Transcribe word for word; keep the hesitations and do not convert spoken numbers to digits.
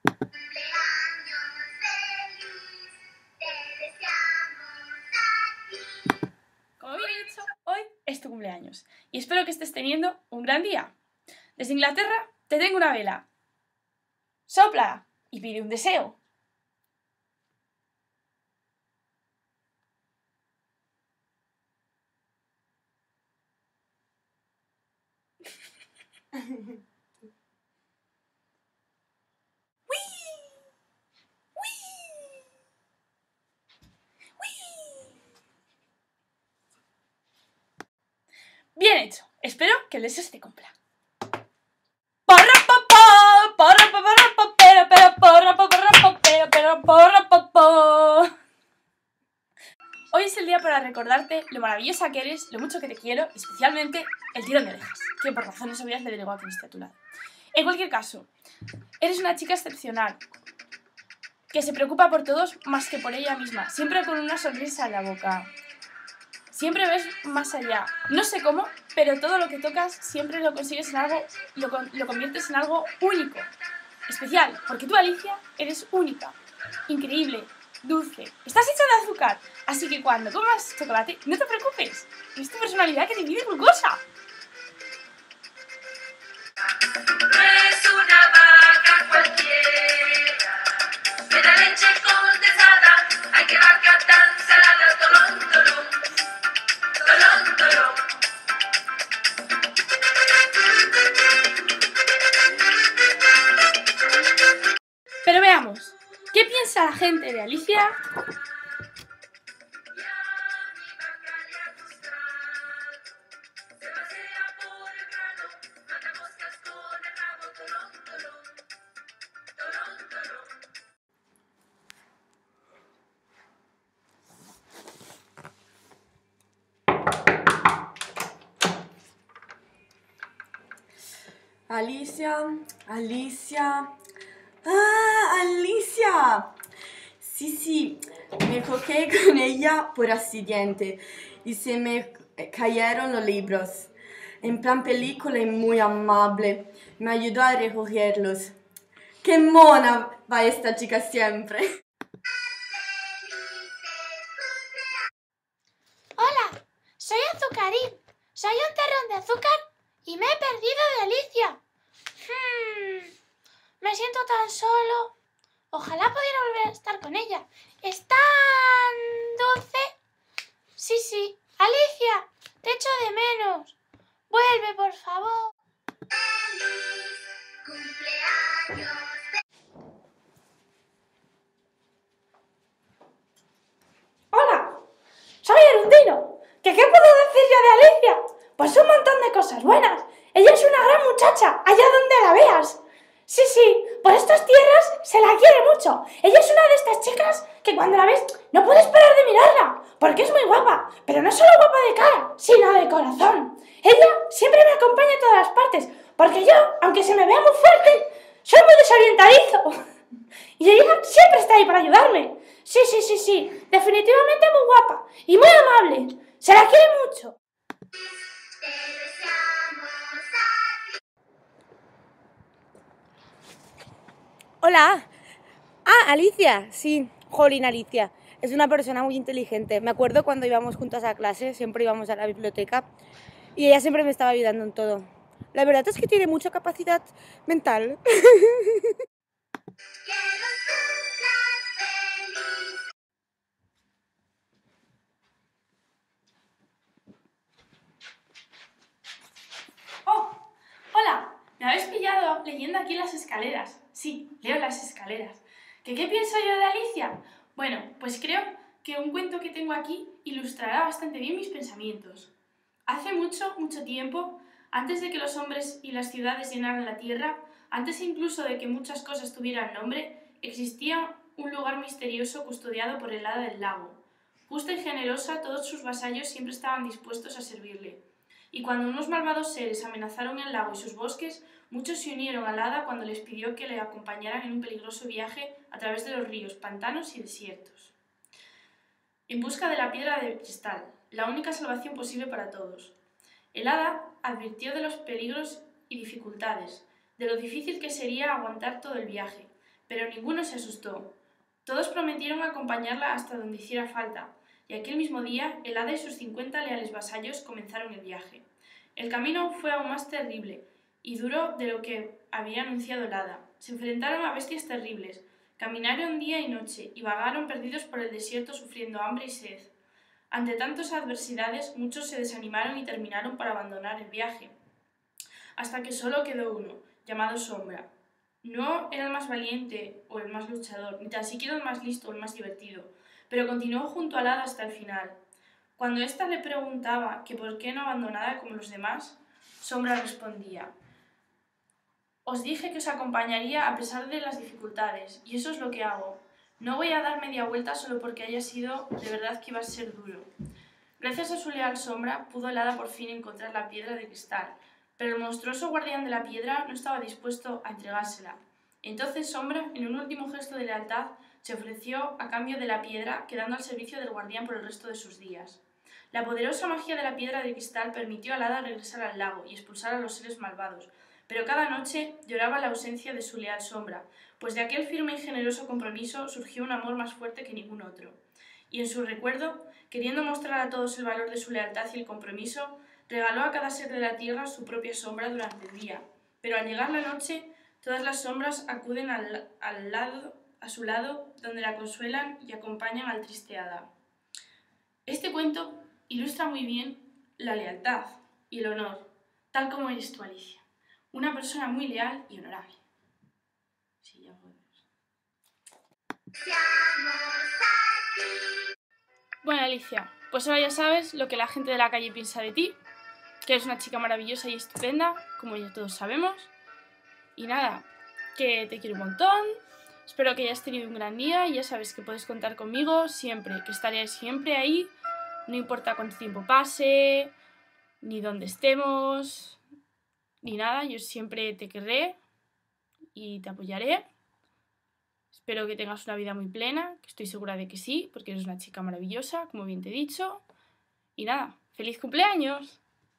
Como bien he dicho, hoy es tu cumpleaños y espero que estés teniendo un gran día. Desde Inglaterra te tengo una vela. Sopla y pide un deseo. Bien hecho. Espero que el deseo se te cumpla. Hoy es el día para recordarte lo maravillosa que eres, lo mucho que te quiero, especialmente el tirón de orejas, que por razones obvias le delegó a quien esté a tu lado. En cualquier caso, eres una chica excepcional, que se preocupa por todos más que por ella misma, siempre con una sonrisa en la boca. Siempre ves más allá. No sé cómo, pero todo lo que tocas siempre lo consigues en algo, lo, lo conviertes en algo único, especial, porque tú, Alicia, eres única, increíble, dulce. Estás hecha de azúcar, así que cuando comas chocolate, no te preocupes, es tu personalidad que te pide glucosa. No es una vaca cualquiera, me da leche condensada, hay que vaca tan salada, tolón, tolón, tolón, tolón. Pero veamos, ¿qué piensa la gente de Alicia? Alicia, Alicia, ¡ah, Alicia! Sí, sí, me choqué con ella por accidente y se me cayeron los libros. En plan película y muy amable, me ayudó a recogerlos. ¡Qué mona va esta chica siempre! Hola, soy Azucarín, soy un terrón de azúcar y me he perdido de Alicia. Hmm, me siento tan solo. Ojalá pudiera volver a estar con ella. ¿Es tan dulce? Sí, sí. Alicia, te echo de menos. Vuelve, por favor. ¡Feliz cumpleaños! ¡Hola! ¡Soy Erundino! ¿Qué, ¿Qué puedo decir yo de Alicia? Pues un montón de cosas buenas. Ella es una gran muchacha, allá donde la veas. Sí, sí, por estas tierras se la quiere mucho. Ella es una de estas chicas que cuando la ves no puedes parar de mirarla, porque es muy guapa, pero no solo guapa de cara, sino de corazón. Ella siempre me acompaña a todas las partes, porque yo, aunque se me vea muy fuerte, soy muy desorientadizo. Y ella siempre está ahí para ayudarme. Sí, sí, sí, sí, definitivamente muy guapa y muy amable. Se la quiere mucho. Hola. Ah, Alicia. Sí, jolín, Alicia. Es una persona muy inteligente. Me acuerdo cuando íbamos juntas a clase, siempre íbamos a la biblioteca y ella siempre me estaba ayudando en todo. La verdad es que tiene mucha capacidad mental. ¡Oh! ¡Hola! Me habéis pillado leyendo aquí las escaleras. Sí, leo las escaleras. ¿Qué, ¿Qué pienso yo de Alicia? Bueno, pues creo que un cuento que tengo aquí ilustrará bastante bien mis pensamientos. Hace mucho, mucho tiempo, antes de que los hombres y las ciudades llenaran la tierra, antes incluso de que muchas cosas tuvieran nombre, existía un lugar misterioso custodiado por el hada del lago. Justa y generosa, todos sus vasallos siempre estaban dispuestos a servirle. Y cuando unos malvados seres amenazaron el lago y sus bosques, muchos se unieron al hada cuando les pidió que le acompañaran en un peligroso viaje a través de los ríos, pantanos y desiertos. En busca de la piedra de cristal, la única salvación posible para todos. El hada advirtió de los peligros y dificultades, de lo difícil que sería aguantar todo el viaje, pero ninguno se asustó. Todos prometieron acompañarla hasta donde hiciera falta, y aquel mismo día el hada y sus cincuenta leales vasallos comenzaron el viaje. El camino fue aún más terrible y duro de lo que había anunciado el hada. Se enfrentaron a bestias terribles, caminaron día y noche y vagaron perdidos por el desierto sufriendo hambre y sed. Ante tantas adversidades, muchos se desanimaron y terminaron por abandonar el viaje, hasta que solo quedó uno, llamado Sombra. No era el más valiente o el más luchador, ni tan siquiera el más listo o el más divertido, pero continuó junto al hada hasta el final. Cuando ésta le preguntaba que por qué no abandonara como los demás, Sombra respondía: «Os dije que os acompañaría a pesar de las dificultades, y eso es lo que hago. No voy a dar media vuelta solo porque haya sido de verdad que iba a ser duro». Gracias a su leal Sombra, pudo el hada por fin encontrar la piedra de cristal, pero el monstruoso guardián de la piedra no estaba dispuesto a entregársela. Entonces Sombra, en un último gesto de lealtad, se ofreció a cambio de la piedra, quedando al servicio del guardián por el resto de sus días. La poderosa magia de la piedra de cristal permitió al hada regresar al lago y expulsar a los seres malvados, pero cada noche lloraba la ausencia de su leal Sombra, pues de aquel firme y generoso compromiso surgió un amor más fuerte que ningún otro. Y en su recuerdo, queriendo mostrar a todos el valor de su lealtad y el compromiso, regaló a cada ser de la tierra su propia sombra durante el día. Pero al llegar la noche, todas las sombras acuden al, al lado, a su lado, donde la consuelan y acompañan al triste hada. Este cuento ilustra muy bien la lealtad y el honor, tal como eres tú, Alicia. Una persona muy leal y honorable. Sí, ya podemos. Bueno, Alicia, pues ahora ya sabes lo que la gente de la calle piensa de ti, que eres una chica maravillosa y estupenda, como ya todos sabemos. Y nada, que te quiero un montón. Espero que hayas tenido un gran día y ya sabes que puedes contar conmigo siempre, que estaré siempre ahí, no importa cuánto tiempo pase, ni dónde estemos, ni nada, yo siempre te querré y te apoyaré. Espero que tengas una vida muy plena, que estoy segura de que sí, porque eres una chica maravillosa, como bien te he dicho. Y nada, ¡feliz cumpleaños!